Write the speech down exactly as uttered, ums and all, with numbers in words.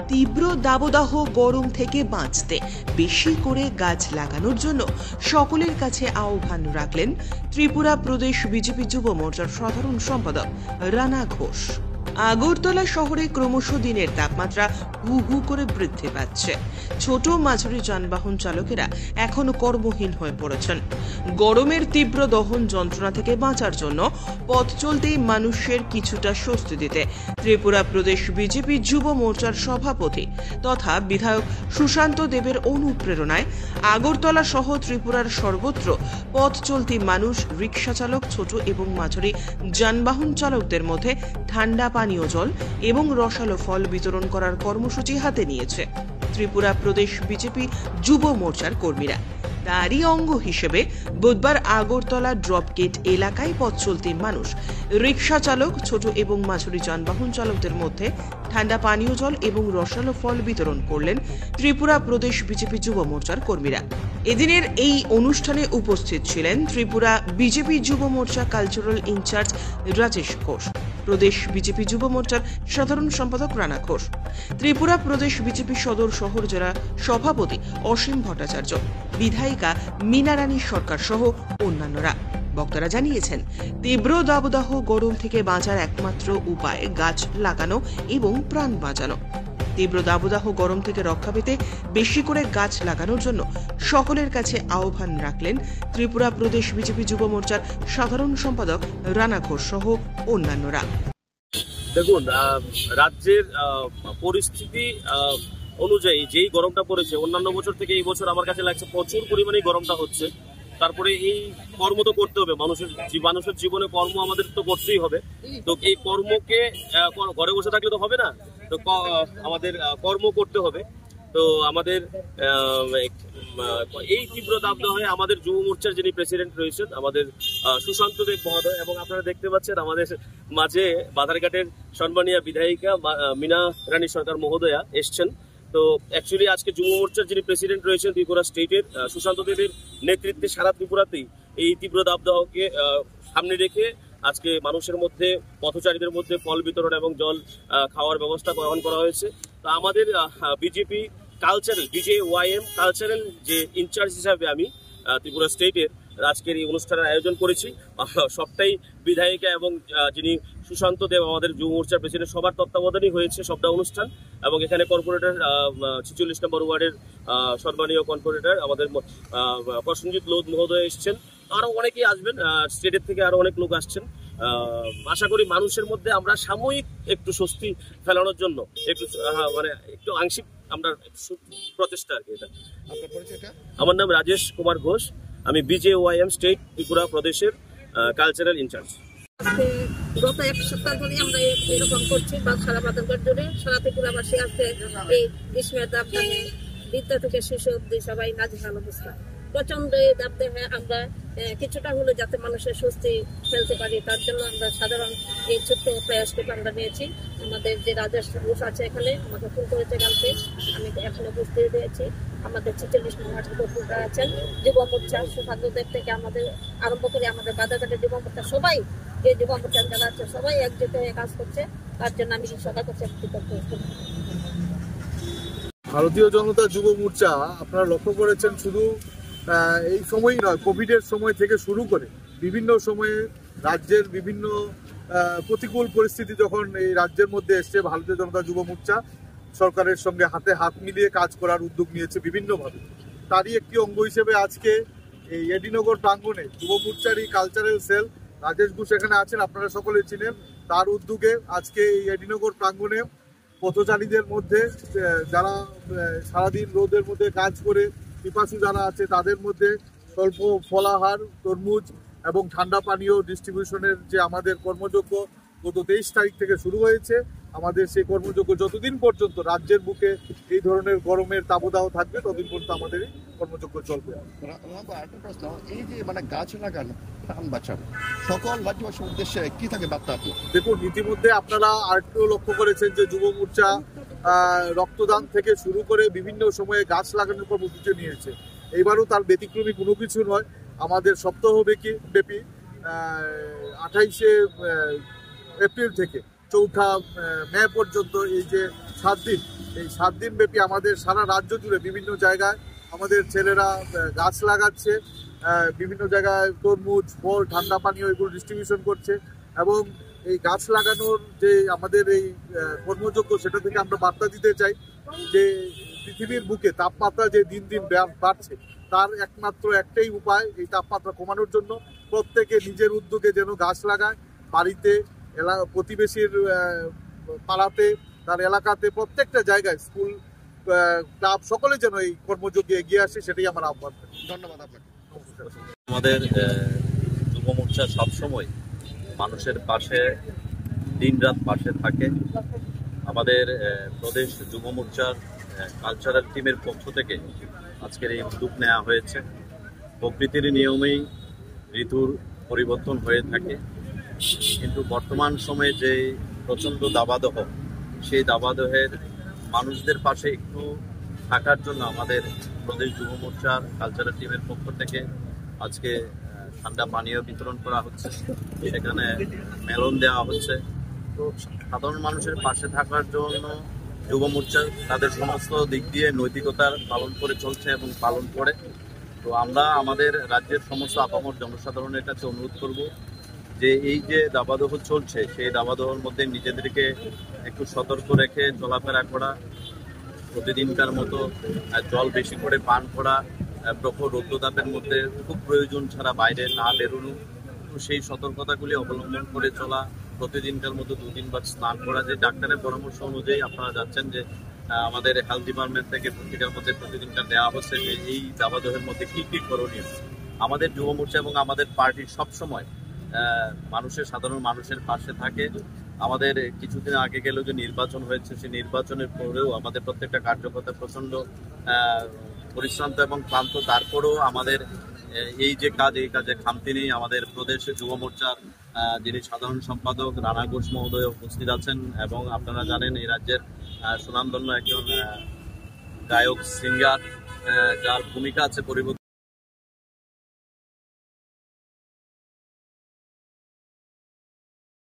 তীব্র দাবদাহ গরম থেকে বাঁচতে বেশি করে গাছ লাগানোর জন্য সকলের কাছে আহ্বান রাখলেন ত্রিপুরা প্রদেশ বিজেপি যুব মোর্চার সাধারণ সম্পাদক রানা ঘোষ। আগরতলা শহরে ক্রমশ দিনের তাপমাত্রা হু হু করে বৃদ্ধি পাচ্ছে। ছোট মাঝারি যানবাহন চালকেরা এখনো কর্মহীন হয়ে পড়েছেন। গরমের তীব্র দহন যন্ত্রণা থেকে বাঁচার জন্য পথ চলতেই মানুষের কিছুটা স্বস্তি দিতে ত্রিপুরা প্রদেশ বিজেপি যুব মোর্চার সভাপতি তথা বিধায়ক সুশান্ত দেবের অনুপ্রেরণায় আগরতলা সহ ত্রিপুরার সর্বত্র পথ চলতি মানুষ, রিক্সা চালক, ছোট এবং মাঝারি যানবাহন চালকদের মধ্যে ঠান্ডা পানীয় জল এবং রসালো ফল বিতরণ করার কর্মসূচি হাতে নিয়েছে ত্রিপুরা প্রদেশ বিজেপি যুব মোর্চার কর্মীরা। তারই অঙ্গ হিসেবে বুধবার আগরতলা ড্রপ গেট এলাকায় পথ চলতি মানুষ, রিক্সা চালক, ছোট এবং মাঝারি যানবাহন চালকদের মধ্যে ঠান্ডা পানীয় জল এবং রসালো ফল বিতরণ করলেন ত্রিপুরা প্রদেশ বিজেপি যুব মোর্চার কর্মীরা। এদিনের এই অনুষ্ঠানে উপস্থিত ছিলেন ত্রিপুরা বিজেপি যুব মোর্চা কালচারাল ইনচার্জ রাজেশ ঘোষ, প্রদেশ বিজেপি যুব মোর্চার সাধারণ সম্পাদক রানা ঘোষ, ত্রিপুরা প্রদেশ বিজেপি সদর শহর জেলা সভাপতি অসীম ভট্টাচার্য, বিধায়িকা মীনা রানী সরকার সহ অন্যান্যরা। বক্তারা জানিয়েছেন, তীব্র দাবদাহ গরম থেকে বাঁচার একমাত্র উপায় গাছ লাগানো এবং প্রাণ বাঁচানো। তীব্র দাবদাহ গরম থেকে রক্ষা পেতে বেশি করে গাছ লাগানোর জন্য সকলের কাছে আহ্বান রাখলেন ত্রিপুরা প্রদেশ বিজেপি যুব মোর্চার সাধারণ সম্পাদক রানা ঘোষ সহ অন্যান্যরা। দেখুন, রাজ্যের পরিস্থিতি অনুযায়ী যেই গরমটা পড়েছে, অন্যান্য বছর থেকে এই বছর আমার কাছে লাগছে প্রচুর পরিমাণে গরমটা হচ্ছে। তারপরে এই কর্ম তো করতে হবে, মানুষের মানুষের জীবনে কর্ম আমাদের তো করতেই হবে। তো এই কর্মকে ঘরে বসে থাকলে তো হবে না, তো আমাদের কর্ম করতে হবে। তো আমাদের এই তীব্র দাবদাহে আমাদের যুব মোর্চার যিনি প্রেসিডেন্ট রয়েছেন আমাদের সুশান্ত দেব মহোদয়, এবং আপনারা দেখতে পাচ্ছেন আমাদের মাঝে বাধারঘাটের সম্মানীয় বিধায়িকা মীনা রানী সরকার মহোদয়া এসছেন। তো অ্যাকচুয়ালি আজকে যুব মোর্চার যিনি প্রেসিডেন্ট রয়েছেন ত্রিপুরা স্টেটের সুশান্ত দেবের নেতৃত্বে সারা ত্রিপুরাতেই এই তীব্র দাবদাহকে সামনে রেখে আজকে মানুষের মধ্যে, পথচারীদের মধ্যে ফল বিতরণ এবং জল খাওয়ার ব্যবস্থা গ্রহণ করা হয়েছে। তো আমাদের BJP cultural BJYM cultural যে ইনচার্জ হিসাবে আমি ত্রিপুরা স্টেটের আজকের এই অনুষ্ঠানের আয়োজন করেছি। সবটাই বিধায়িকা এবং যিনি সুশান্ত দেব আমাদের যুব মোর্চার প্রেসিডেন্ট সবার তত্ত্বাবধানেই হয়েছে সবটা অনুষ্ঠান। এবং এখানে কর্পোরেটর ছিচল্লিশ নম্বর ওয়ার্ডের সম্মানীয় কর্পোরেটর আমাদের প্রসেনজিৎ লোধ মহোদয় এসছেন, আরও অনেকেই আসবেন, স্টেটের থেকে আরও অনেক লোক আসছেন। আশা করি মানুষের মধ্যে আমরা সাময়িক একটু স্বস্তি ফেলানোর জন্য একটু মানে একটু আংশিক আমরা প্রচেষ্টা আর কি। এটা আমার নাম রাজেশ কুমার ঘোষ, আমি বিজেওয়াইএম স্টেট ত্রিপুরা প্রদেশের কালচারাল ইনচার্জ। গত এক সপ্তাহ ধরে আমরা এরকম করছি, বা সারা বাদরঘাট জুড়ে সারা ত্রিপুরাবাসী আজকে এই গ্রীষ্মের দাবদাহে বৃদ্ধ থেকে শিশু অব্দি সবাই নাজেহাল অবস্থা। প্রচন্ড এই দাবদাহে আমরা কিছুটা হলে যাতে মানুষের স্বস্তি ফেলতে পারি, তার জন্য আমরা সাধারণ এই ছোট্ট প্রয়াসটুকু আমরা নিয়েছি। আমাদের যে রাজেশ ঘোষ আছে এখানে আমাকে ফোন করেছে কালকে, আমি এখানে উপস্থিত দিয়েছি। আমাদের ছেচল্লিশ নম্বর কর্পোরেটর আছেন, যুব মোর্চা সুশান্ত দেব থেকে আমাদের আরম্ভ করে আমাদের বাজারঘাটের যুব মোর্চা সবাই, এই যুব মোর্চার যারা আছে সবাই একজোট হয়ে কাজ করছে। তার জন্য আমি সবার কাছে কৃতজ্ঞ। ভারতীয় জনতা যুব মোর্চা আপনারা লক্ষ্য করেছেন, শুধু এই সময়ই নয়, কোভিডের সময় থেকে শুরু করে বিভিন্ন সময়ে রাজ্যের বিভিন্ন প্রতিকূল পরিস্থিতি যখন এই রাজ্যের মধ্যে এসছে, ভারতীয় জনতা যুব মোর্চা সরকারের সঙ্গে হাতে হাত মিলিয়ে কাজ করার উদ্যোগ নিয়েছে বিভিন্নভাবে। তারই একটি অঙ্গ হিসেবে আজকে এই এডিনগর প্রাঙ্গণে যুব মোর্চারই কালচারাল সেল রাজেশ ঘোষ এখানে আছেন, আপনারা সকলে চিনেন। তার উদ্যোগে আজকে এই এডিনগর প্রাঙ্গণে পথচারীদের মধ্যে যারা সারাদিন রোদের মধ্যে কাজ করে পিপাসু যারা আছে তাদের মধ্যে স্বল্প ফলাহার, তরমুজ এবং ঠান্ডা পানীয় ডিস্ট্রিবিউশনের যে আমাদের কর্মযজ্ঞ গত তেইশ তারিখ থেকে শুরু হয়েছে। আমাদের সেই কর্মযজ্ঞ যতদিন পর্যন্ত রাজ্যের বুকে এই ধরনের গরমের তাবদাহ থাকবে ততদিন পর্যন্ত আমাদের এই কর্মযজ্ঞ চলবে। আরেকটা প্রশ্ন, এই যে মানে গাছ লাগানো, প্রাণ বাঁচানো, সকল রাজ্যবাসীর উদ্দেশ্যে কি থাকে বার্তা আপনার? দেখুন, ইতিমধ্যে আপনারা আরেকটু লক্ষ্য করেছেন যে যুব মোর্চা রক্তদান থেকে শুরু করে বিভিন্ন সময়ে গাছ লাগানোর কর্মসূচি নিয়েছে। এইবারও তার ব্যতিক্রমী কোনো কিছু নয়। আমাদের সপ্তাহ ব্যাপী আঠাইশে এপ্রিল থেকে চৌঠা মে পর্যন্ত এই যে সাত দিন এই সাত দিন ব্যাপী আমাদের সারা রাজ্য জুড়ে বিভিন্ন জায়গায় আমাদের ছেলেরা গাছ লাগাচ্ছে, বিভিন্ন জায়গায় তরমুজ, ফল, ঠান্ডা পানীয় এগুলো ডিস্ট্রিবিউশন করছে। এবং এই গাছ লাগানোর যে আমাদের এই কর্মযজ্ঞ, সেটা থেকে আমরা বার্তা দিতে চাই যে পৃথিবীর বুকে তাপমাত্রা যে দিন দিন বাড়ছে, তার একমাত্র একটাই উপায় এই তাপমাত্রা কমানোর জন্য প্রত্যেকে নিজের উদ্যোগে যেন গাছ লাগায়, বাড়িতে, প্রতিবেশীর পাড়াতে, তার এলাকাতে, প্রত্যেকটা জায়গায়, স্কুল, ক্লাব, সকলে যেন এই কর্মযজ্ঞে এগিয়ে আসে, সেটাই আমার আহ্বান। ধন্যবাদ আপনাকে। আমাদের যুব মোর্চা সবসময় মানুষের পাশে দিনরাত পাশে থাকে। আমাদের প্রদেশ যুব মোর্চার কালচারাল টিমের পক্ষ থেকে আজকের এই উদ্যোগ নেওয়া হয়েছে। প্রকৃতির নিয়মেই ঋতুর পরিবর্তন হয়ে থাকে, কিন্তু বর্তমান সময়ে যে প্রচণ্ড দাবাদহ, সেই দাবাদহের মানুষদের পাশে একটু থাকার জন্য আমাদের প্রদেশ যুব মোর্চার কালচারাল টিমের পক্ষ থেকে আজকে ঠান্ডা পানীয় বিতরণ করা হচ্ছে, সেখানে মেলন দেওয়া হচ্ছে। তো সাধারণ মানুষের পাশে থাকার জন্য যুব মোর্চা তাদের সমস্ত দিক দিয়ে নৈতিকতার পালন করে চলছে এবং পালন করে। তো আমরা আমাদের রাজ্যের সমস্ত আপামর জনসাধারণের কাছে অনুরোধ করব যে এই যে দাবাদহ চলছে, সেই দাবাদহের মধ্যে নিজেদেরকে একটু সতর্ক রেখে চলাফেরা করা, প্রতিদিনকার মতো জল বেশি করে পান করা, প্রখর রৌদ্রতাপের মধ্যে খুব প্রয়োজন ছাড়া বাইরে না বেরোনো, তো সেই সতর্কতাগুলি অবলম্বন করে চলা, প্রতিদিনকার মতো দু তিনবার স্নান করা। যে ডাক্তারের পরামর্শ অনুযায়ী আপনারা যাচ্ছেন যে আমাদের হেলথ ডিপার্টমেন্ট থেকে পত্রিকার মধ্যে প্রতিদিনকার দেওয়া হচ্ছে যে এই দাবাদহের মধ্যে কী কী করণীয়। আমাদের যুব মোর্চা এবং আমাদের পার্টি সবসময় মানুষের সাধারণ মানুষের পাশে থাকে। আমাদের কিছুদিন আগে গেলেও যে নির্বাচন হয়েছে, সেই নির্বাচনের পরেও আমাদের প্রত্যেকটা কার্যকর্তা প্রচণ্ড পরিশ্রান্ত এবং ক্লান্ত, তারপরেও আমাদের এই যে কাজ, এই কাজে খামতি নেই। আমাদের প্রদেশের যুব মোর্চার যিনি সাধারণ সম্পাদক রানা ঘোষ মহোদয় উপস্থিত আছেন, এবং আপনারা জানেন এই রাজ্যের সুনামধন্য একজন গায়ক, সিঙ্গার, যার ভূমিকা আছে পরিবর্তন।